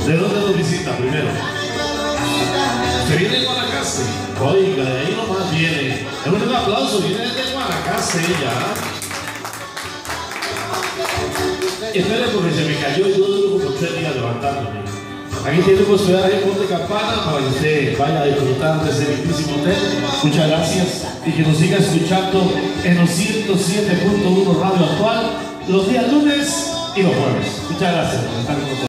¿De dónde nos visita primero? Se viene de Guanacaste. Oiga, de ahí nomás viene. Démosle un aplauso, viene desde Guanacaste ella. Espere porque se me cayó y yo duro como 3 días levantándome. Aquí tiene que hospedar en Monte Campana para que usted vaya a disfrutar de ese lindísimo hotel. Muchas gracias y que nos siga escuchando en los 107.1 Radio Actual los días lunes y los jueves. Muchas gracias por estar con nosotros.